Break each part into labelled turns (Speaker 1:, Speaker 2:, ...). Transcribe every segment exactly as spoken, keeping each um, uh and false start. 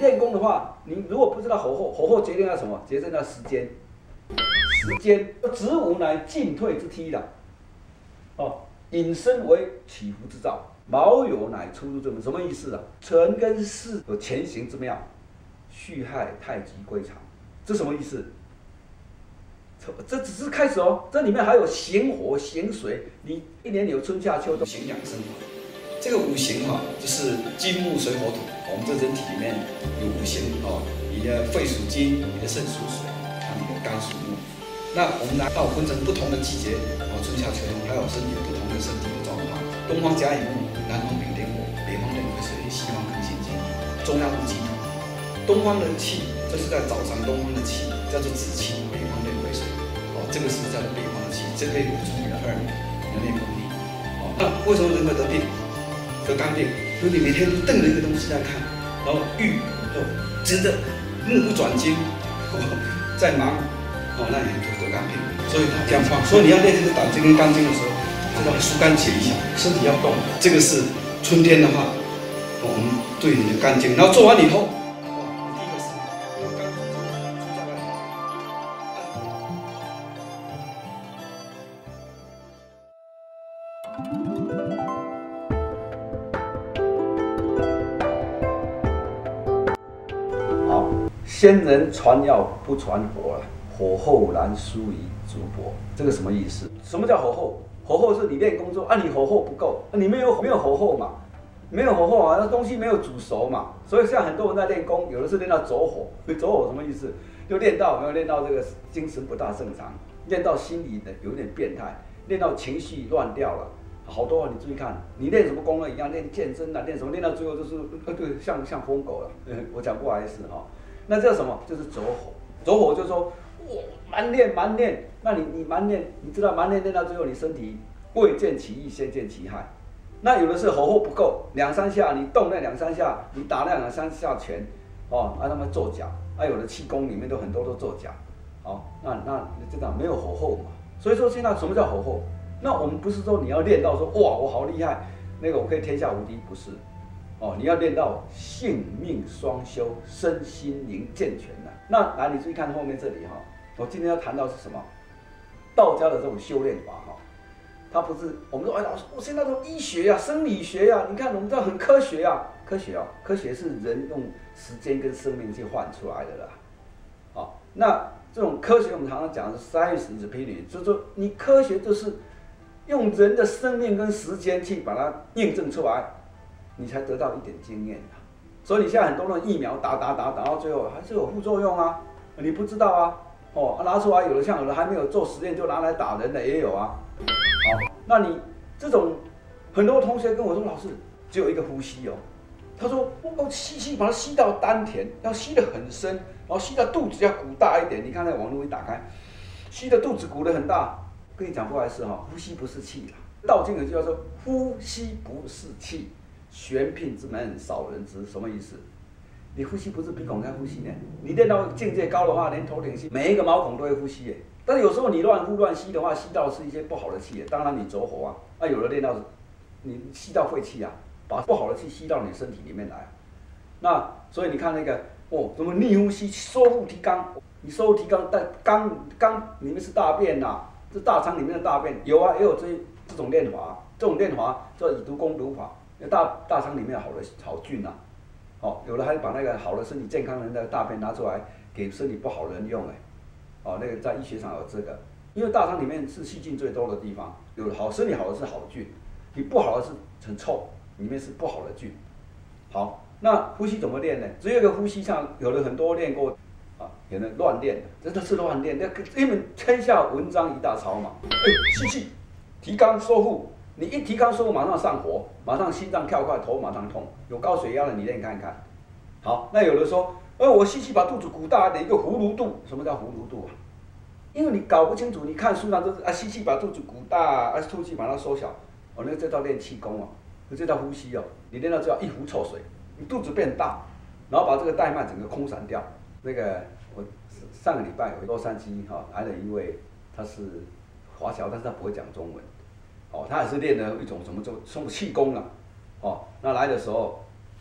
Speaker 1: 练功的话，你如果不知道火候，火候决定了什么？决定了时间。时间，子午乃进退之梯啦。哦，引申为起伏之兆。卯酉乃出入之门，什么意思啊？辰跟巳有前行之妙，戌亥太极归藏，这什么意思？这只是开始哦，这里面还有行火行水，你一年有春夏秋冬。
Speaker 2: 行养生法，这个五行哈、哦，就是金木水火土。我们这人体里面有五行哦，你的肺属金，你的肾属水，还有你的肝属木。那我们拿到分成不同的季节哦，春夏秋冬，还有身体不同的身体的状况。东方甲乙木，南方丙丁火，北方壬癸水，西方庚辛金，中央无气。东方的气，这是在早上东方的气叫做子气，北方壬癸水。哦，这个是在北方的气，这可以补充你的荷尔蒙，你的内分泌。哦，那为什么人会得病？得肝病？因为你每天都瞪着一个东西在看，然后欲就直的目不转睛，哦，在忙，哦，那你就得肝病。所以这样放，所以你要练这个胆经跟肝经的时候，就要疏肝解一下，身体要动。这个是春天的话，我们对你的肝经，然后做完以后。
Speaker 1: 好，先人传药不传火了，火候难疏于竹帛，这个什么意思？什么叫火候？火候是你练工作，啊，你火候不够，啊、你没有没有火候嘛，没有火候啊，那东西没有煮熟嘛，所以现在很多人在练功，有的是练到走火，走火什么意思？就练到没有练到这个精神不大正常，练到心理的有点变态，练到情绪乱掉了。好多啊！你注意看，你练什么功呢？一样练健身啊，练什么练到最后就是呃对，像像疯狗了。我讲过来是哈，那这什么？就是走火。走火就是说，哇，蛮练蛮练，那你你蛮练，你知道蛮练练到最后，你身体未见其益，先见其害。那有的是火候不够，两三下你动那两三下，你打那两三下拳，哦，让他们作假。啊，有的气功里面都很多都作假。好，那那这样没有火候嘛？所以说现在什么叫火候？那我们不是说你要练到说哇我好厉害，那个我可以天下无敌，不是，哦，你要练到性命双修，身心灵健全的。那来，你注意看后面这里哈，我今天要谈到是什么？道家的这种修炼法哈，它不是我们说哎老师，我现在都医学呀、啊、生理学呀、啊，你看我们这很科学呀、啊，科学啊，科学是人用时间跟生命去换出来的啦，好，那这种科学我们常常讲的是 science is opinion， 就是说你科学就是用人的生命跟时间去把它验证出来，你才得到一点经验的。所以你现在很多的疫苗打打打打到最后还是有副作用啊，你不知道啊，哦，拿出来有的像有的还没有做实验就拿来打人的也有啊。好，那你这种很多同学跟我说，老师只有一个呼吸哦，他说我吸气把它吸到丹田，要吸得很深，然后吸到肚子要鼓大一点。你看那网络一打开，吸的肚子鼓得很大。跟你讲过来是哈，呼吸不是气啦。道经有句话说，呼吸不是气，玄牝之门，少人知。什么意思？你呼吸不是鼻孔在呼吸呢？你练到境界高的话，连头顶吸，每一个毛孔都会呼吸耶。但是有时候你乱呼乱吸的话，吸到是一些不好的气耶。当然你走火啊，那有的练到你吸到废气啊，把不好的气吸到你身体里面来。那所以你看那个哦，什么逆呼吸，收腹提肛，你收腹提肛，但肛肛里面是大便呐、啊。这大肠里面的大便有啊，也有这这种练法，这种练法叫以毒攻毒法。大大肠里面好的好菌啊，哦，有的还把那个好的身体健康人的大便拿出来给身体不好的人用哎，哦，那个在医学上有这个，因为大肠里面是细菌最多的地方，有好身体好的是好菌，你不好的是很臭，里面是不好的菌。好，那呼吸怎么练呢？只有一个呼吸上，有的很多练过。有人乱练的，真的是乱练。那因为天下文章一大抄嘛。哎，吸气，提肛收腹，你一提肛收腹，马上上火，马上心脏跳快，头马上痛。有高血压的你练看看。好，那有的说，呃，我吸气把肚子鼓大一点，一个葫芦肚。什么叫葫芦肚啊？因为你搞不清楚，你看书上都是啊，吸气把肚子鼓大，啊，吐气把它缩小。哦，那这叫练气功哦，这叫呼吸哦。你练到最后一壶臭水，你肚子变大，然后把这个带脉整个空散掉。那个我上个礼拜回洛杉矶哈、哦、来了一位，他是华侨，但是他不会讲中文，哦，他也是练了一种什么叫什么气功啊，哦，那来的时候，哦，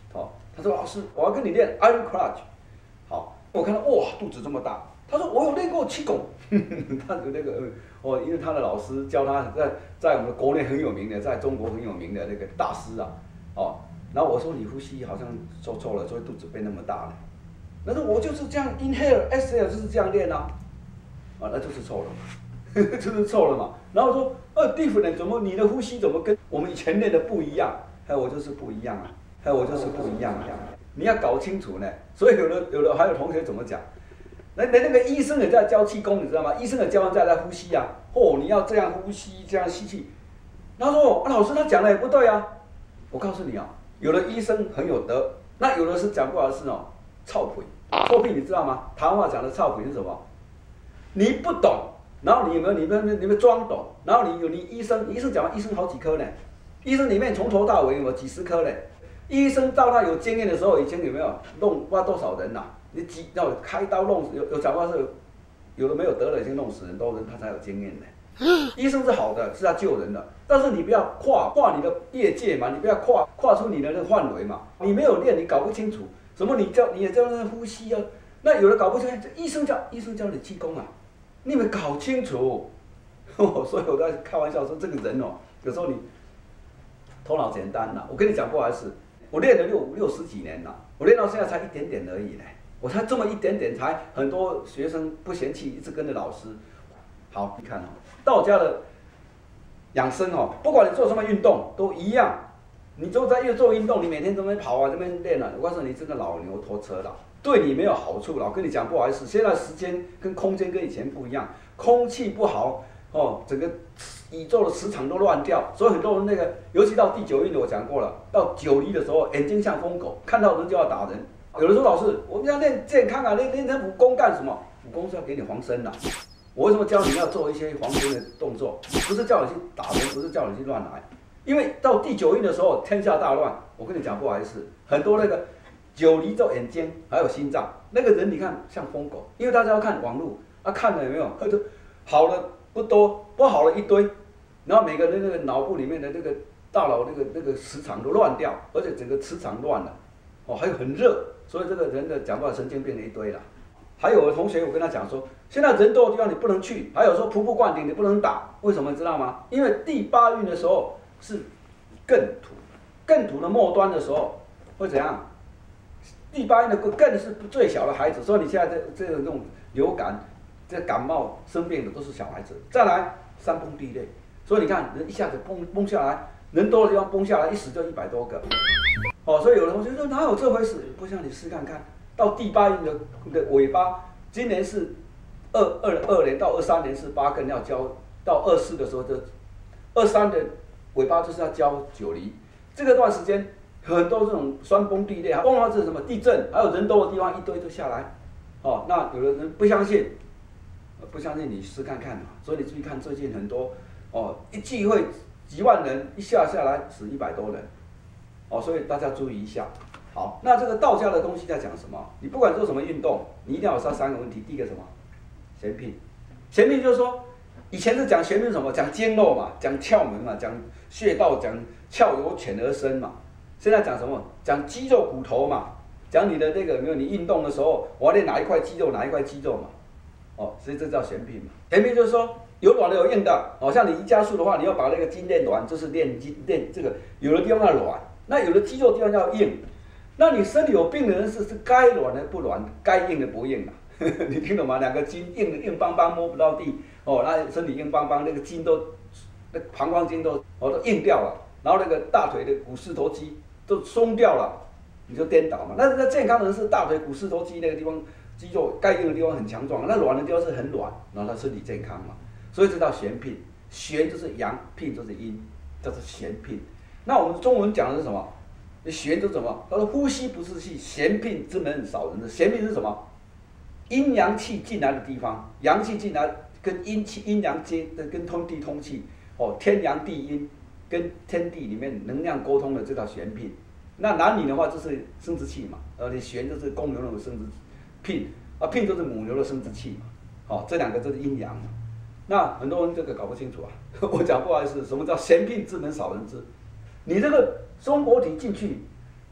Speaker 1: 他说老师，我要跟你练 Iron Crunch。好，我看到哇，肚子这么大。他说我有练过气功，他有那个哦，因为他的老师教他在在我们国内很有名的，在中国很有名的那个大师啊，哦，然后我说你呼吸好像做错了，所以肚子变那么大了。那说我就是这样 inhale exhale 就是这样练啊，啊那就是错了嘛，就是错了嘛。然后说呃 different 怎么你的呼吸怎么跟我们以前练的不一样？还有我就是不一样啊，还有我就是不一样啊，你要搞清楚呢。所以有的有的还有同学怎么讲？那那那个医生也在教气功，你知道吗？医生也教人家在呼吸啊，哦，你要这样呼吸，这样吸气。他说、啊、老师他讲的也不对啊。我告诉你啊，有的医生很有德，那有的是讲不好的是哦，臭屁。臭屁你知道吗？台湾话讲的臭屁是什么？你不懂，然后你们你们你们装懂，然后你有你医生，医生讲完医生好几科呢，医生里面从头到尾有几十科呢。医生到他有经验的时候，以前有没有弄不知道多少人呐、啊？你几要开刀弄有有讲话是，有的没有得了已经弄死人多人他才有经验呢。医生是好的，是要救人的，但是你不要跨跨你的业界嘛，你不要跨跨出你的那个范围嘛。你没有练，你搞不清楚什么你叫你也叫那呼吸啊，那有的搞不清楚，医生教医生教你气功啊，你没搞清楚。所以我在开玩笑说，这个人哦，有时候你头脑简单呐。我跟你讲，不好意思，我练了六六十几年了，我练到现在才一点点而已呢。我才这么一点点，才很多学生不嫌弃，一直跟着老师。好，你看哦，道家的养生哦，不管你做什么运动都一样。你都在又做运动，你每天这边跑啊，这边练啊，我告诉你，这个老牛拖车了，对你没有好处了。我跟你讲，不好意思，现在时间跟空间跟以前不一样，空气不好哦，整个宇宙的磁场都乱掉，所以很多人那个，尤其到第九运的我讲过了，到九离的时候，眼睛像疯狗，看到人就要打人。有人说老师，我们要练健康啊，练练成武功干什么？武功是要给你防身的。我为什么教你要做一些防身的动作？不是叫你去打人，不是叫你去乱来。因为到第九运的时候，天下大乱。我跟你讲不好意思，很多那个九离做眼睛，还有心脏，那个人你看像疯狗，因为大家要看网络啊，看了有没有？好的不多，不好的一堆，然后每个人那个脑部里面的那个大脑那个那个磁场都乱掉，而且整个磁场乱了，哦，还有很热。所以这个人的讲话神经病了一堆了。还有的同学，我跟他讲说，现在人多的地方你不能去，还有说瀑布灌顶你不能打，为什么你知道吗？因为第八运的时候是艮土，艮土的末端的时候会怎样？第八运的艮是最小的孩子，所以你现在这这种流感、这感冒生病的都是小孩子。再来山崩地裂，所以你看人一下子崩崩下来，人多的地方崩下来，一死就一百多个。哦，所以有的同学说哪有这回事？不像你试看看，到第八运的的尾巴，今年是二二二年到二三年是八艮要交，到二四的时候就二三的尾巴就是要交九离，这个段时间很多这种山崩地裂，崩的话是什么地震，还有人多的地方一堆都下来。哦，那有的人不相信，不相信你试看看嘛。所以你注意看最近很多哦，一聚会几万人，一下下来死一百多人。哦，所以大家注意一下。好，那这个道家的东西在讲什么？你不管做什么运动，你一定要有这三个问题。第一个什么？玄牝。玄牝就是说，以前是讲玄牝什么？讲经络嘛，讲窍门嘛，讲穴道，讲窍由浅而深嘛。现在讲什么？讲肌肉骨头嘛，讲你的那个有没有？你运动的时候，我要练哪一块肌肉，哪一块肌肉嘛。哦，所以这叫玄牝嘛。玄牝就是说有软的有硬的。哦，像你瑜伽术的话，你要把那个筋练软，就是练筋练这个，有的地方要软。那有的肌肉地方要硬，那你身体有病的人是是该软的不软，该硬的不硬啊。你听懂吗？两个筋硬的硬邦邦摸不到地，哦，那身体硬邦邦，那个筋都，那膀胱经都哦都硬掉了，然后那个大腿的股四头肌都松掉了，你就颠倒嘛。那那健康的人是大腿股四头肌那个地方肌肉该硬的地方很强壮，那软的地方是很软，然后他身体健康嘛。所以这叫玄牝，玄就是阳，牝就是阴，叫做玄牝。那我们中文讲的是什么？玄就是什么？他说呼吸不是气，玄牝之门少人知。玄牝是什么？阴阳气进来的地方，阳气进来跟阴气、阴阳接，跟通地通气，哦，天阳地阴，跟天地里面能量沟通的，这叫玄牝。那男女的话就是生殖器嘛，而且玄就是公牛的生殖，牝啊牝就是母牛的生殖器嘛，哦，这两个就是阴阳嘛。那很多人这个搞不清楚啊，我讲不好意思，什么叫玄牝之门少人知？你这个松果体进去，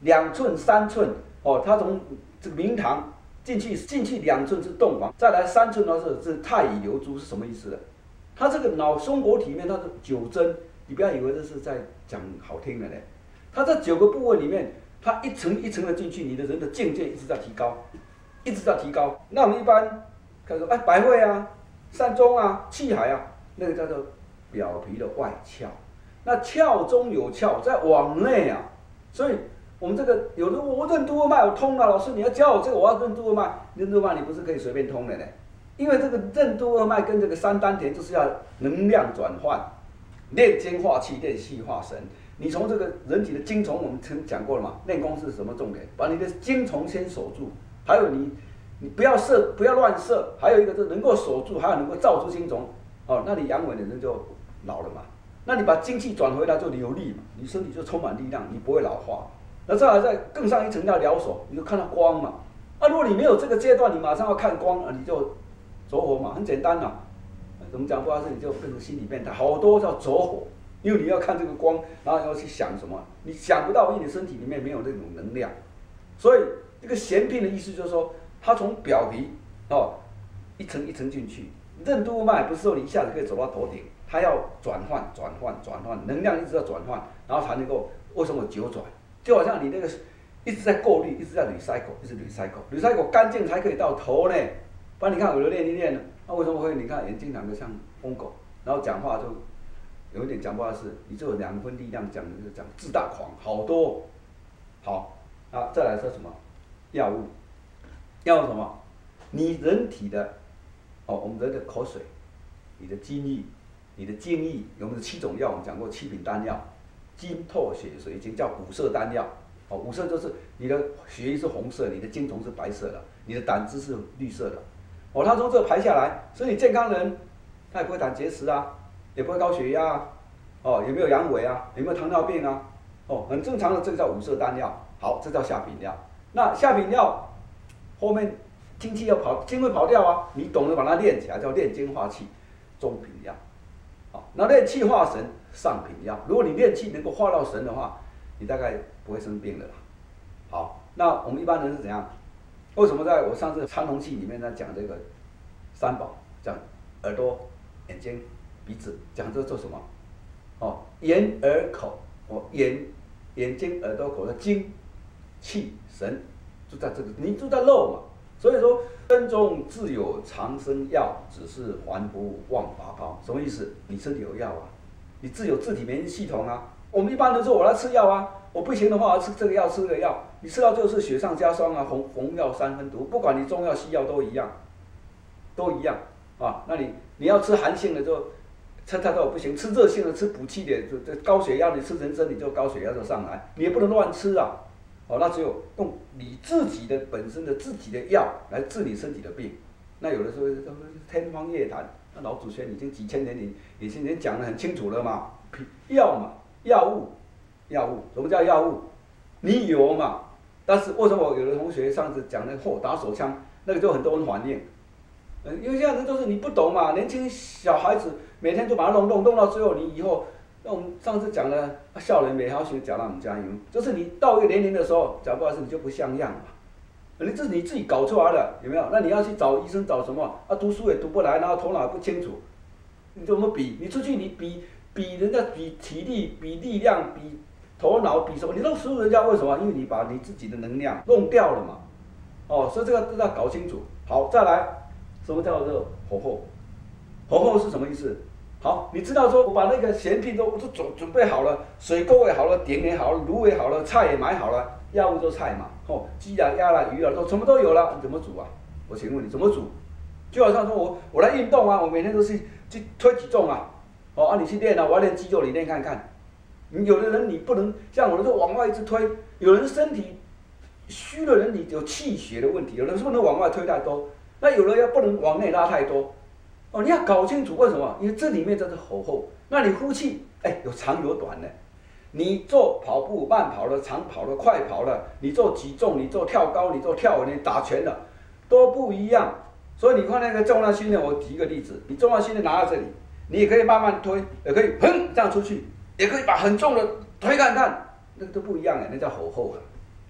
Speaker 1: 两寸、三寸哦，它从这个明堂进去进去两寸是洞房，再来三寸的是是太乙流珠是什么意思呢？它这个脑松果体里面它的九针，你不要以为这是在讲好听的呢，它这九个部位里面，它一层一层的进去，你的人的境界一直在提高，一直在提高。那我们一般看说，哎，百会啊、善终啊、气海啊，那个叫做表皮的外窍。那窍中有窍，在往内啊，所以我们这个有的我任督二脉我通了，老师你要教我这个，我要任督二脉，任督二脉你不是可以随便通的呢？因为这个任督二脉跟这个三丹田就是要能量转换，炼精化气，炼气化神。你从这个人体的精虫，我们曾讲过了嘛？练功是什么重点？把你的精虫先守住，还有你，你不要射，不要乱射，还有一个是能够守住，还有能够罩住精虫。哦，那你阳痿的人就老了嘛。那你把精气转回来就有力嘛，你身体就充满力量，你不会老化。那再来再更上一层叫疗手，你就看到光嘛。啊，如果你没有这个阶段，你马上要看光啊，你就走火嘛，很简单嘛。怎么讲？不好意思，你就变成心理变态，好多叫走火，因为你要看这个光，然后要去想什么，你想不到，因为你身体里面没有那种能量。所以这个弦鬢的意思就是说，它从表皮哦一层一层进去，任督二脉不是说你一下子可以走到头顶。它要转换、转换、转换，能量一直在转换，然后才能够为什么九转？就好像你那个一直在过滤，一直在 recycle， 一直 recycle，recycle 干净才可以到头呢。不然你看有的练一练，那为什么会你看眼睛长得像疯狗，然后讲话就有一点讲不好是，你就有两分力量讲就讲自大狂，好多。好，啊，再来说什么？药物，药物什么？你人体的哦，我们人的口水，你的津液。你的津液有没有七种药？我们讲过七品丹药，精透血水晶叫五色丹药。哦，五色就是你的血液是红色，你的精虫是白色的，你的胆汁是绿色的。哦，它从这排下来，身体健康人，他也不会胆结石啊，也不会高血压啊，哦，也没有阳痿啊，也没有糖尿病啊，哦，很正常的，这个叫五色丹药。好，这叫下品药。那下品药后面精气要跑，精会跑掉啊，你懂得把它练起来，叫炼精化气，中品药。好，那练气化神，上品药。如果你练气能够化到神的话，你大概不会生病的啦。好，那我们一般人是怎样？为什么在我上次参同气里面呢讲这个三宝，讲耳朵、眼睛、鼻子，讲这做什么？哦，眼、耳、口。哦，眼、眼睛、耳朵、口的精、气、神，就在这个，你就在肉嘛。所以说，身中自有长生药，只是还不忘法宝。什么意思？你身体有药啊，你自有自体免疫系统啊。我们一般人说我来吃药啊，我不行的话，我要吃这个药吃那个药，你吃到就是雪上加霜啊，红红药三分毒。不管你中药西药都一样，都一样啊。那你你要吃寒性的就吃太多不行，吃热性的吃补气的，就这高血压你吃人参你就高血压就上来，你也不能乱吃啊。哦，那只有用你自己的本身的自己的药来治你身体的病。那有的时候天方夜谭，那老祖先已经几千年里已经已讲得很清楚了嘛。药嘛，药物，药物，什么叫药物？你有嘛？但是为什么有的同学上次讲那个嚯打手枪，那个就很多人反应。嗯，因为现在人都是你不懂嘛，年轻小孩子每天就把它弄弄弄到最后，你以后。那我们上次讲了，少年美好学讲了我们加油，就是你到一个年龄的时候，讲不好意思，你就不像样嘛，你这是你自己搞出来的，有没有？那你要去找医生找什么？啊，读书也读不来，然后头脑也不清楚，你怎么比？你出去你比比人家比体力、比力量、比头脑、比什么？你都输人家，为什么？因为你把你自己的能量弄掉了嘛。哦，所以这个都要搞清楚。好，再来，什么叫做火候？火候是什么意思？好，你知道说，我把那个咸品都都准准备好了，水沟也好了，点也好了，炉也好了，菜也买好了，药物都菜嘛，哦，鸡啊、鸭啦、鱼啊都什么都有了，你怎么煮啊？我请问你怎么煮？就好像说我我来运动啊，我每天都是去推体重啊，哦啊你去练啊，我要练肌肉，你练看看。你有的人你不能像我的说往外一直推，有人身体虚的人你有气血的问题，有人是不能往外推太多，那有的要不能往内拉太多。哦，你要搞清楚为什么？因为这里面就是火候。那你呼气，哎，有长有短的。你做跑步慢跑的、长跑的、快跑的，你做举重、你做跳高、你做跳远、你打拳的，都不一样。所以你看那个重量训练，我举一个例子，你重量训练拿在这里，你也可以慢慢推，也可以砰这样出去，也可以把很重的推看看，那个都不一样哎，那叫火候了。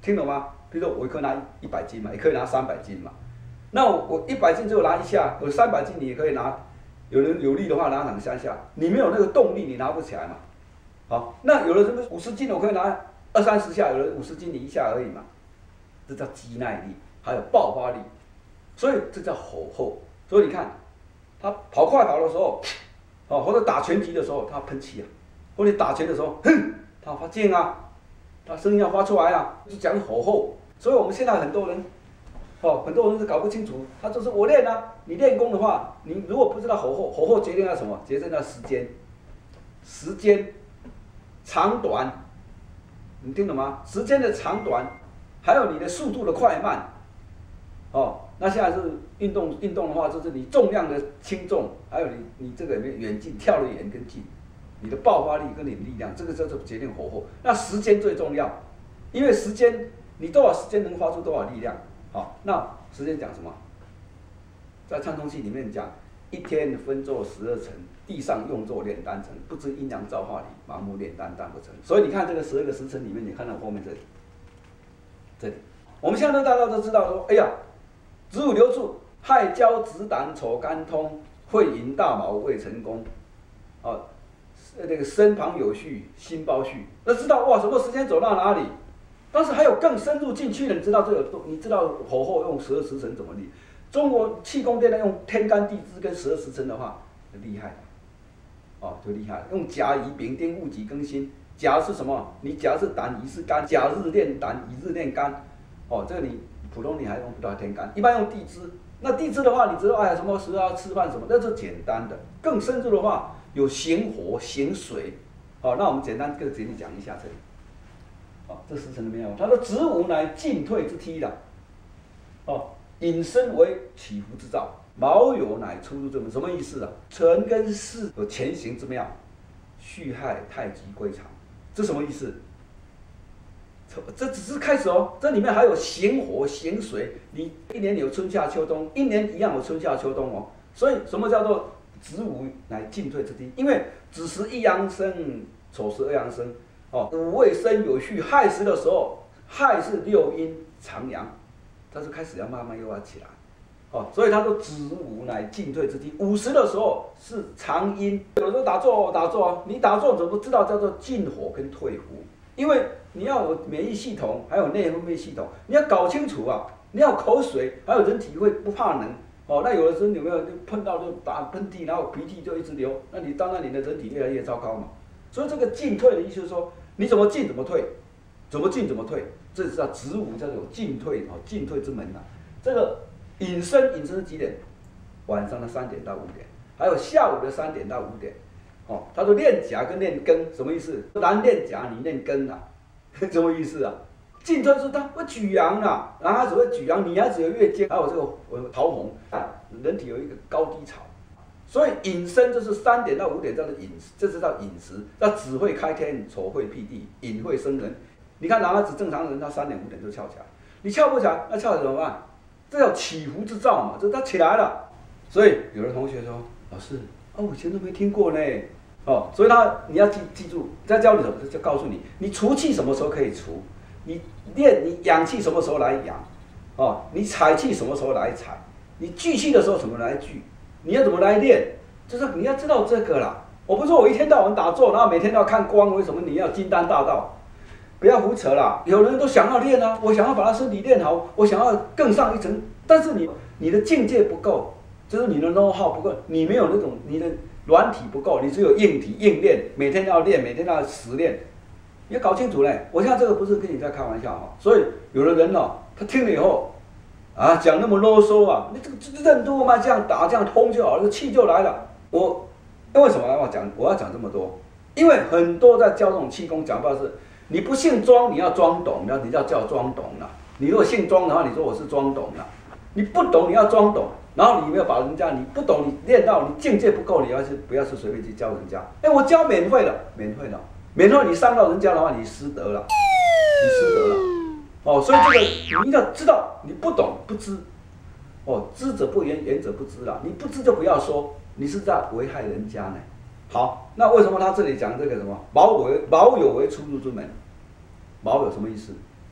Speaker 1: 听懂吗？比如说我可以拿一百斤嘛，也可以拿三百斤嘛。那我我一百斤就拿一下，有三百斤你也可以拿，有人有力的话拿两三下，你没有那个动力你拿不起来嘛。好，那有的人五十斤我可以拿二三十下，有人五十斤你一下而已嘛，这叫肌耐力，还有爆发力，所以这叫吼后。所以你看，他跑快跑的时候，哦或者打拳击的时候他喷气啊，或者打拳的时候，哼，他发劲啊，他声音要发出来啊，就是讲吼后。所以我们现在很多人。哦，很多人是搞不清楚，他就是我练啊，你练功的话，你如果不知道吼后，吼后决定要什么？决定要时间，时间长短，你听懂吗？时间的长短，还有你的速度的快慢。哦，那现在是运动运动的话，就是你重量的轻重，还有你你这个远近跳的远跟近，你的爆发力跟你的力量，这个叫做决定吼后。那时间最重要，因为时间你多少时间能发出多少力量。好，那时间讲什么？在《参通记》里面讲，一天分作十二辰，地上用作炼丹成，不知阴阳造化理，盲目炼丹丹不成。所以你看这个十二个时辰里面，你看到后面这里，这里，我们现在大家都知道说，哎呀，子午流注，亥交子胆，丑肝通，会寅大卯未成功，啊，那个身旁有序，心包序，那知道哇，什么时间走到哪里？但是还有更深入进去的，你知道这个，你知道吼后用十二时辰怎么立？中国气功殿呢，用天干地支跟十二时辰的话，就厉害了，哦，就厉害了。用甲乙丙丁戊己庚辛，甲是什么？你甲是胆，乙是肝，甲日练胆，乙日练肝，哦，这个你普通你还用不到天干，一般用地支。那地支的话，你知道哎什么时候要吃饭什么，那是简单的。更深入的话，有行火、行水，哦，那我们简单这个简历讲一下这里。哦，这时辰里面有，他说子午乃进退之梯了。哦，引申为起伏之兆，卯酉乃出入之门，什么意思啊？辰跟巳有前行之妙，戌亥太极归藏，这什么意思？这只是开始哦，这里面还有行火、行水，你一年有春夏秋冬，一年一样有春夏秋冬哦。所以什么叫做子午乃进退之梯？因为子时一阳生，丑时二阳生。哦，午未申有戌，亥时的时候，亥是六阴长阳，它是开始要慢慢又要起来。哦，所以他说子午乃进退之梯。午时的时候是长阴，有时候打坐打坐，你打坐怎么知道叫做进火跟退火？因为你要有免疫系统，还有内分泌系统，你要搞清楚啊。你要口水，还有人体会不怕冷。哦，那有的时候有没有碰到就打喷嚏，然后鼻涕就一直流，那你当然你的人体越来越糟糕嘛。所以这个进退的意思是说，你怎么进怎么退，怎么进怎么退，这是叫子午叫做进退哦，进退之门啊。这个引申引申是几点？晚上的三点到五点，还有下午的三点到五点。哦，他说练甲跟练庚什么意思？男练甲，女练庚啊，什么意思啊？进退是它会举阳啊，男孩子会举阳，女孩子有月经，还有这个呃桃红，人体有一个高低潮。所以引申就是三点到五点叫做饮，这是叫饮食。那子会开天，丑会辟地，寅会生人。你看男孩子正常人，他三点五点就翘起来，你翘不起来，那翘怎么办？这叫起伏之兆嘛，就是他起来了。所以有的同学说，老师，啊，我以前都没听过呢。哦，所以他你要记记住，在教你什么，就告诉你，你除气什么时候可以除，你练你养气什么时候来养，哦，你采气什么时候来采，你聚气的时候怎么来聚。你要怎么来练？就是你要知道这个啦。我不是说我一天到晚打坐，然后每天都要看光，为什么你要金丹大道？不要胡扯啦！有人都想要练啊，我想要把他身体练好，我想要更上一层，但是你你的境界不够，就是你的 know how 不够，你没有那种你的软体不够，你只有硬体硬练，每天要练，每天要实练，你要搞清楚嘞。我现在这个不是跟你在开玩笑哈，所以有的人哦，他听了以后。啊，讲那么啰嗦啊！你这个这任督嘛，这样打这样通就好了，气就来了。我为什么要讲？我要讲这么多？因为很多在教这种气功讲法是，你不姓庄，你要装懂，那你要叫装懂了。你如果姓庄的话，你说我是装懂了。你不懂，你要装懂，然后你没有把人家，你不懂，你练到你境界不够，你要是不要是随便去教人家？哎，我教免费的，免费的，免费你伤到人家的话，你失德了，你失德了。哦，所以这个你一定要知道，你不懂不知，哦，知者不言，言者不知啦。你不知就不要说，你是在危害人家呢。好，那为什么他这里讲这个什么卯酉卯酉为出入之门？卯酉什么意思？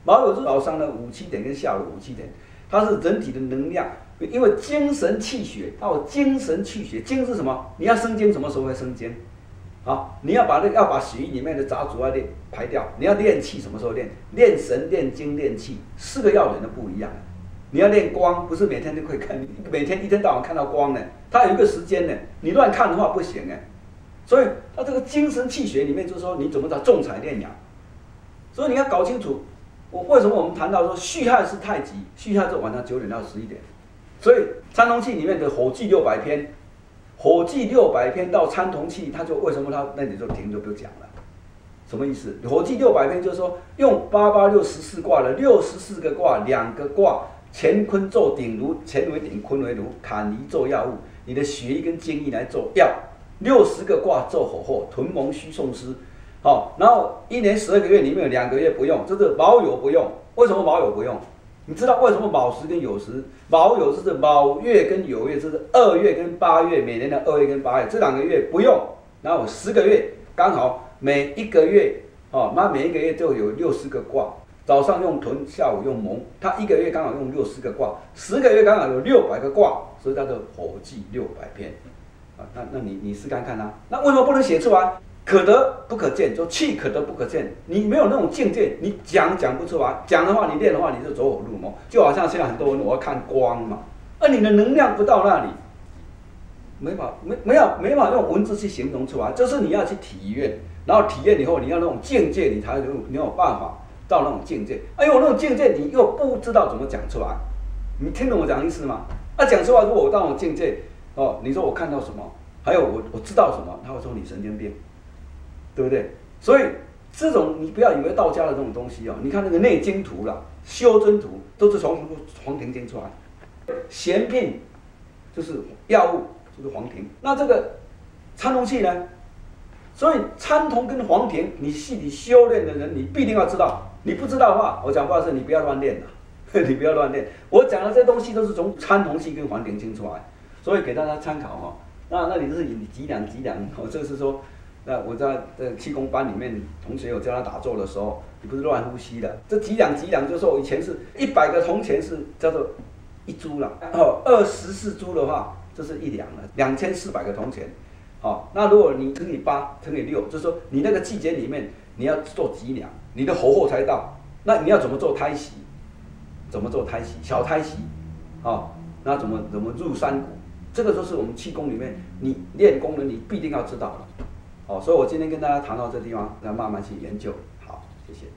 Speaker 1: 卯酉是早上的五七点跟下午五七点，它是人体的能量，因为精神气血，它有精神气血，精是什么？你要生精，什么时候会生精？好，你要把那个要把血液里面的杂质要练排掉，你要练气，什么时候练？练神、练精、练气，四个要点都不一样。你要练光，不是每天都可以看，每天一天到晚看到光呢，它有一个时间呢，你乱看的话不行哎。所以它这个精神气血里面，就是说你怎么找重彩练养。所以你要搞清楚，我为什么我们谈到说戌亥是太极，戌亥是晚上九点到十一点，所以参同气里面的火纪六百篇。火纪六百篇到参同气，它就为什么它那里就停就不讲了，什么意思？火纪六百篇就是说用八八六十四卦的六十四个卦，两个卦乾坤做鼎炉，乾为鼎，坤为炉，坎离做药物，你的血液跟精液来做药，六十个卦做火候，屯蒙虚宋师，好，然后一年十二个月里面有两个月不用，就是卯酉不用，为什么卯酉不用？你知道为什么卯时跟酉时？卯酉就是卯月跟酉月，就是二月跟八月，每年的二月跟八月这两个月不用，然后十个月刚好每一个月哦，那每一个月就有六十个卦，早上用屯，下午用蒙，它一个月刚好用六十个卦，十个月刚好有六百个卦，所以叫做火纪六百篇啊。那那你你试看看啊，那为什么不能写出来？可得不可见，就气可得不可见。你没有那种境界，你讲讲不出来。讲的话，你练的话，你就走火入魔。就好像现在很多人我要看光嘛，而你的能量不到那里，没法没没有没法用文字去形容出来。就是你要去体验，然后体验以后，你要那种境界，你才有你有办法到那种境界。哎呦，那种境界你又不知道怎么讲出来，你听懂我讲意思吗？啊，讲出来，如果我到那种境界，哦，你说我看到什么，还有我我知道什么，他会说你神经病。对不对？所以这种你不要以为道家的这种东西哦，你看那个内经图啦、修真图，都是从黄庭经出来。咸聘就是药物，就是黄庭。那这个参同气呢？所以参同跟黄庭，你细体修炼的人，你必定要知道。你不知道的话，我讲不好意思，你不要乱练了，你不要乱练。我讲的这些东西都是从参同气跟黄庭经出来，所以给大家参考哈。那那你就是以几两几两，我这是说。那我在这气功班里面，同学有教他打坐的时候，你不是乱呼吸的。这几两几两，就是说以前是一百个铜钱是叫做一铢了，哦，二十四铢的话就是一两了，两千四百个铜钱。好，那如果你乘以八，乘以六，就是说你那个季节里面你要做几两，你的侯后才到。那你要怎么做胎息？怎么做胎息？小胎息，哦，那怎么怎么入山谷？这个就是我们气功里面你练功的你必定要知道的。哦，所以我今天跟大家谈到这地方，要慢慢去研究。好，谢谢。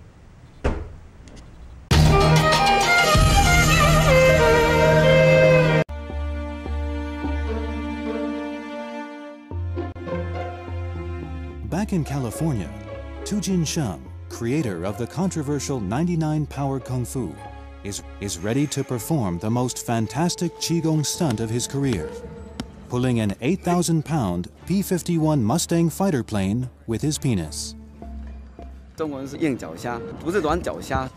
Speaker 3: Back in California, Tujin Sheng, creator of the controversial ninety-nine Power Kung Fu, is, is ready to perform the most fantastic Qigong stunt of his career, pulling an eight thousand pound P fifty-one Mustang fighter plane with his penis.
Speaker 1: 中文是硬脚虾，不是软脚虾。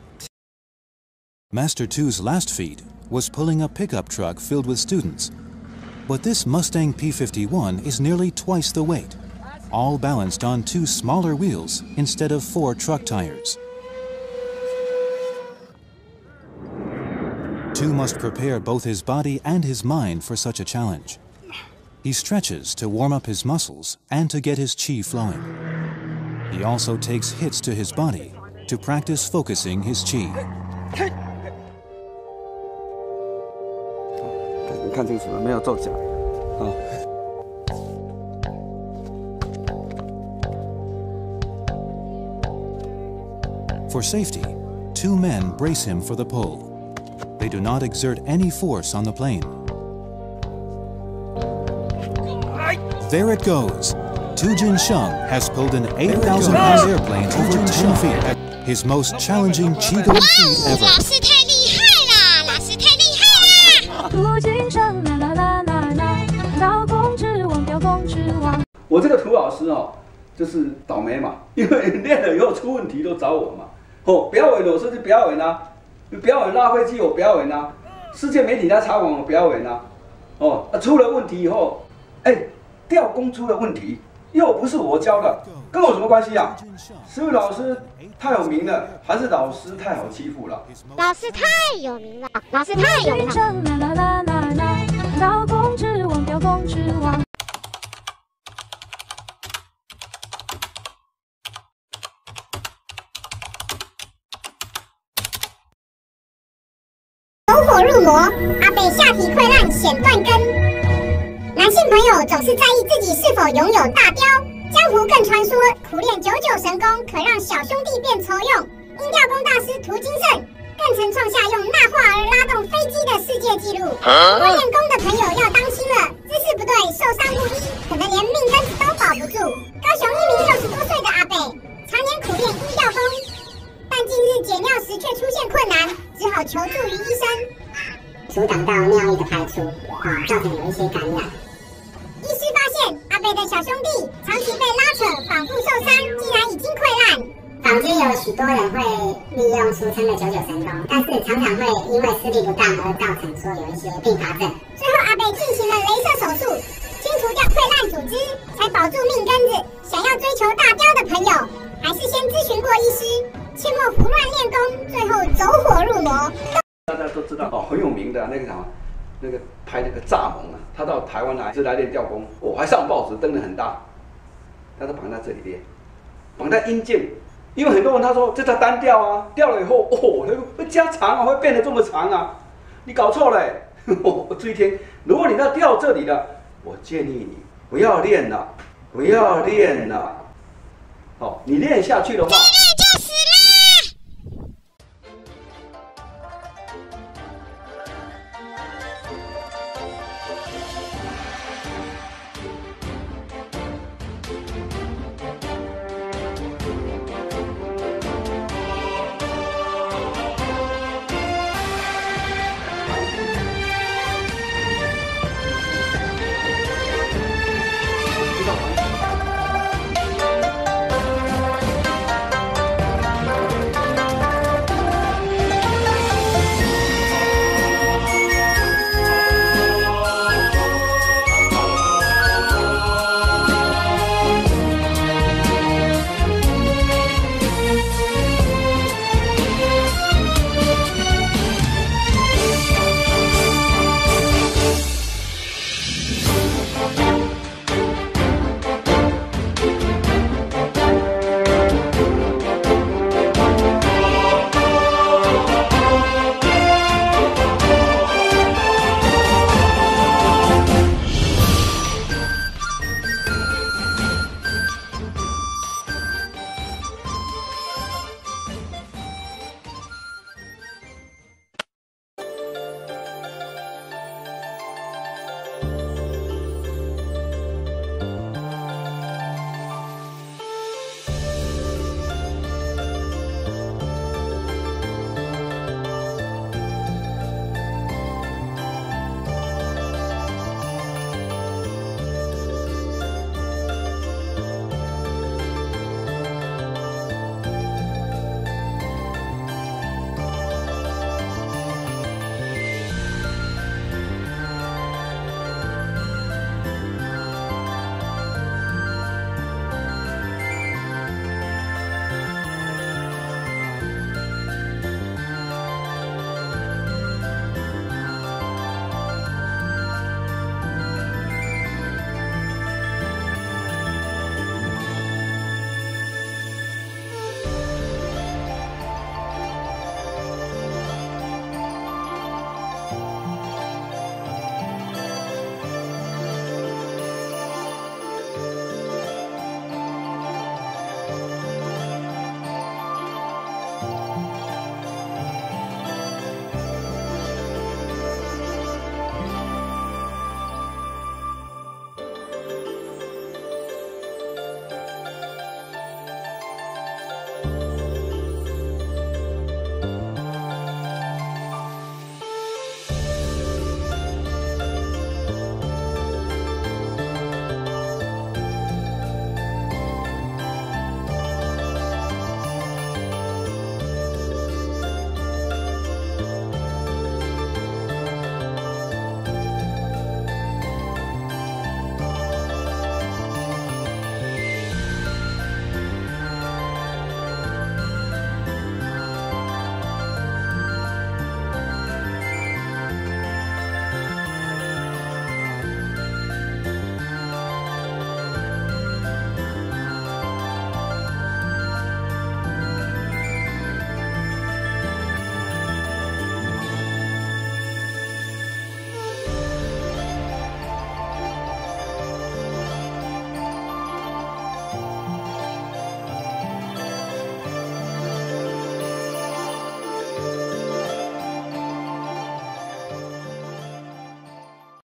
Speaker 3: Master Tu's last feat was pulling a pickup truck filled with students, but this Mustang P fifty-one is nearly twice the weight, all balanced on two smaller wheels instead of four truck tires. Tu must prepare both his body and his mind for such a challenge. He stretches to warm up his muscles and to get his qi flowing. He also takes hits to his body to practice focusing his qi.
Speaker 1: 你看清楚了，没有作假啊。
Speaker 3: For safety, two men brace him for the pull. They do not exert any force on the plane. There it goes. Tujin Sheng has pulled an eight thousand pound airplane over ten feet. His most challenging Qigong feat ever.
Speaker 4: 老师太厉害了，老师太厉害了。涂金生啦啦啦啦啦，刀工之王，雕工之王。
Speaker 1: 我这个涂老师哦，就是倒霉嘛，因为练了以后出问题都找我嘛。哦，表演我说是表演啊，表演拉飞机我表演啊，世界媒体来采访我表演啊。哦，啊、出了问题以后，哎，调工出了问题， 又不是我教的，跟我什么关系啊？是不是老师太有名了，还是老师太好欺负了？
Speaker 4: 老师太有名了，老师太有名了。啦啦啦啦啦，刀工之王，雕工之王。走火入魔，阿北下体溃烂显断根。男性朋友总是在意自己是否拥有大雕，江湖更传说苦练九九神功可让小兄弟变酬用。音调功大师涂金胜更曾创下用纳化儿拉动飞机的世界纪录。会练功的朋友要当心了，姿势不对，受伤不医，可能连命根子都保不住。高雄一名六十多岁的阿北，常年苦练音调功，但近日解尿时却出现困难，只好求助于医生，阻挡到尿液的排出，啊，造成有一些感染。医师发现阿北的小兄弟长期被拉扯，反复受伤，竟然已经溃烂。坊间有许多人会利用俗称的九九神功，但是常常会因为施力不当而造成说有一些并发症。最后阿北进行了雷射手术，清除掉溃烂组织，才保住命根子。想要追求大雕的朋友，还是先咨询过医师，切莫胡乱练功，最后走火入魔。
Speaker 1: 大家都知道哦，很有名的那个什么，那个拍那个蚱蜢啊，他到台湾来是来练吊功，哦，还上报纸登得很大，他都绑在这里练，绑在阴茎。因为很多人他说这叫单吊啊，吊了以后哦，会加长啊，会变得这么长啊，你搞错了、欸。我这一天，如果你要吊这里的，我建议你不要练了，不要练了。哦，你练下去的话。